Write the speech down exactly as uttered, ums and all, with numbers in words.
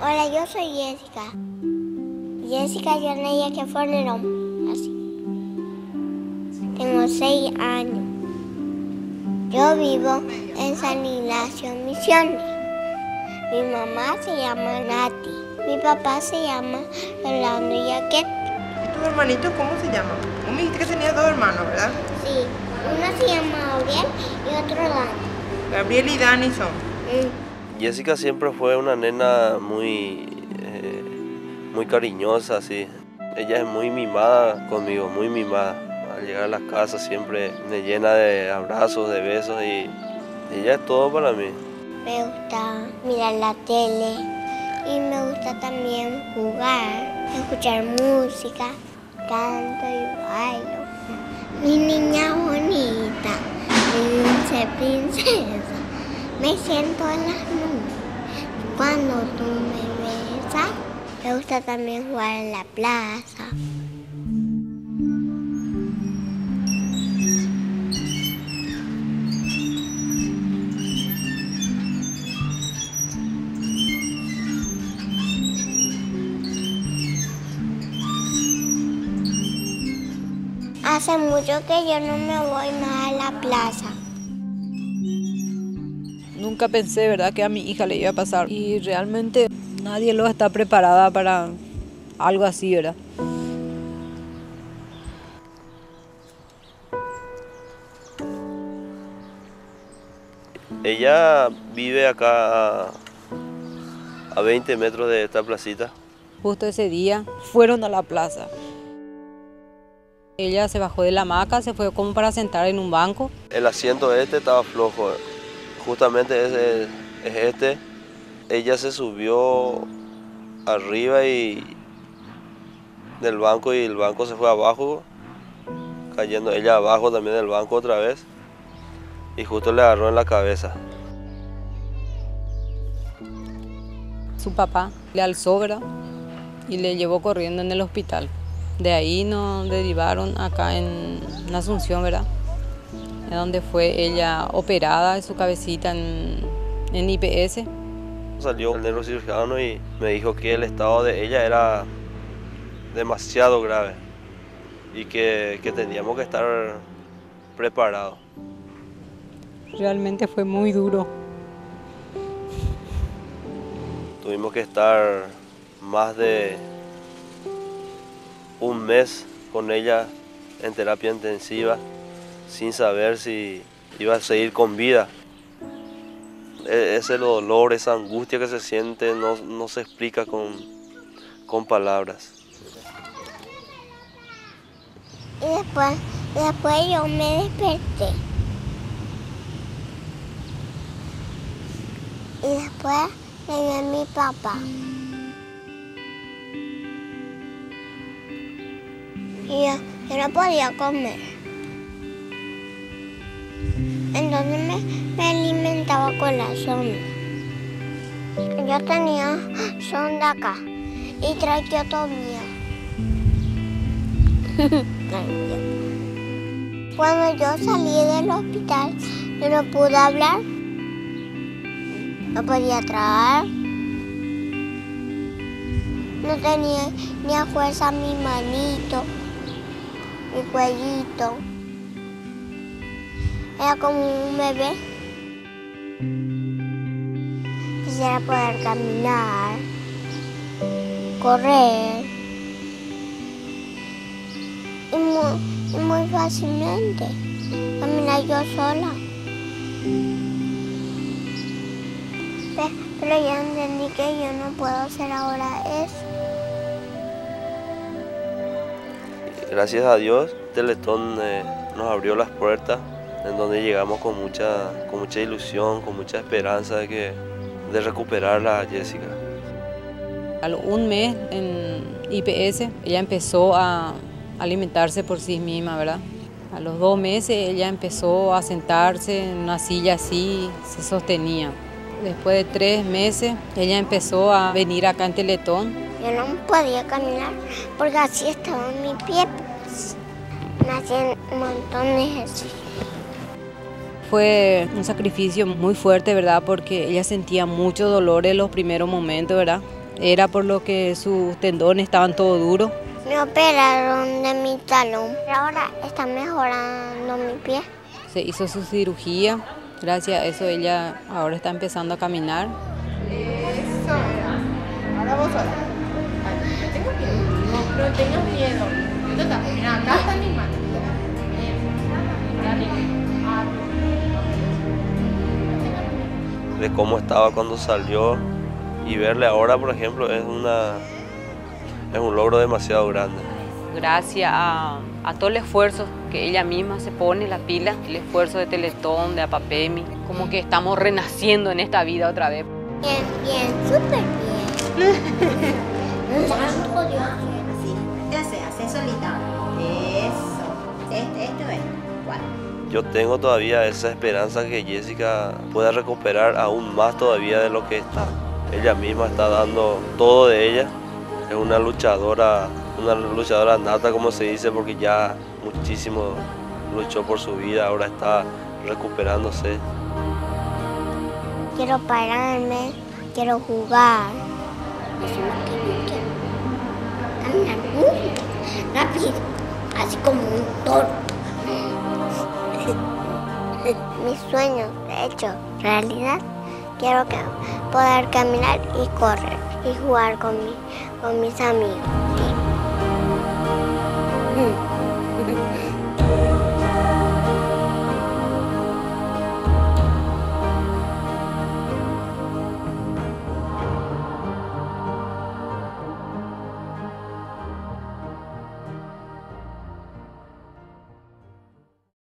Hola, yo soy Jessica. Jessica Yonella que Fornerón, así. Tengo seis años. Yo vivo en San Ignacio, Misiones. Mi mamá se llama Nati. Mi papá se llama Rolando Yaquet. ¿Tus hermanitos cómo se llaman? Vos me dijiste que tenías dos hermanos, ¿verdad? Sí, uno se llama Gabriel y otro Dani. Gabriel y Dani son. Mm. Jessica siempre fue una nena muy, eh, muy cariñosa, así. Ella es muy mimada conmigo, muy mimada. Al llegar a la casa siempre me llena de abrazos, de besos y ella es todo para mí. Me gusta mirar la tele y me gusta también jugar, escuchar música, canto y bailo. Mi niña bonita, dulce princesa, me siento en las nubes cuando tú me besas. Me gusta también jugar en la plaza. Hace mucho que yo no me voy más a la plaza. Nunca pensé, ¿verdad?, que a mi hija le iba a pasar. Y realmente nadie lo está preparada para algo así, ¿verdad? Ella vive acá a, a veinte metros de esta placita. Justo ese día fueron a la plaza. Ella se bajó de la hamaca, se fue como para sentar en un banco. El asiento este estaba flojo, justamente ese es este. Ella se subió arriba y del banco y el banco se fue abajo, cayendo ella abajo también del banco otra vez y justo le agarró en la cabeza. Su papá le alzó, ¿verdad?, y le llevó corriendo en el hospital. De ahí nos derivaron acá en, en Asunción, ¿verdad?, en donde fue ella operada de su cabecita en, en I P S. Salió el neurocirujano y me dijo que el estado de ella era demasiado grave y que, que teníamos que estar preparados. Realmente fue muy duro. Tuvimos que estar más de un mes con ella en terapia intensiva sin saber si iba a seguir con vida. Ese dolor, esa angustia que se siente no, no se explica con, con palabras. Y después, después yo me desperté. Y después le vi a mi papá. Y yo, yo no podía comer. Entonces me, me alimentaba con la sonda. Yo tenía sonda acá y traqueotomía. Cuando yo salí del hospital, yo no pude hablar. No podía tragar. No tenía ni a fuerza mi manito, mi cuellito. Era como un bebé. Quisiera poder caminar, correr y muy, y muy fácilmente caminar yo sola. Pero ya entendí que yo no puedo hacer ahora eso. Gracias a Dios, Teletón eh, nos abrió las puertas, en donde llegamos con mucha, con mucha ilusión, con mucha esperanza de, que, de recuperarla a Jessica. A un mes en I P S ella empezó a alimentarse por sí misma, ¿verdad? A los dos meses ella empezó a sentarse en una silla así, se sostenía. Después de tres meses ella empezó a venir acá en Teletón. Yo no podía caminar porque así estaba mi pie. Pues. Me hacían un montón de ejercicio. Fue un sacrificio muy fuerte, ¿verdad? Porque ella sentía mucho dolor en los primeros momentos, ¿verdad? Era por lo que sus tendones estaban todos duros. Me operaron de mi talón, pero ahora está mejorando mi pie. Se hizo su cirugía, gracias a eso ella ahora está empezando a caminar. Eso era. Ahora vos sola. No tengas miedo. No, no tengas miedo. Esto está, mira, acá está mi mano. De cómo estaba cuando salió y verle ahora, por ejemplo, es una es un logro demasiado grande. Gracias a, a todo el esfuerzo que ella misma se pone, la pila, el esfuerzo de Teletón, de Apapemi, como que estamos renaciendo en esta vida otra vez. Bien, bien, súper bien. Santo Dios. Así, te hace, hace solita. Eso. Este, esto es. ¿Cuál? Yo tengo todavía esa esperanza que Jessica pueda recuperar aún más todavía de lo que está. Ella misma está dando todo de ella. Es una luchadora, una luchadora nata, como se dice, porque ya muchísimo luchó por su vida, ahora está recuperándose. Quiero pararme, quiero jugar. Eso es lo que yo quiero. Caminar muy rápido, así como un toro. Mis sueños, de hecho, realidad, quiero que poder caminar y correr y jugar con, mi, con mis amigos. Sí. Mm.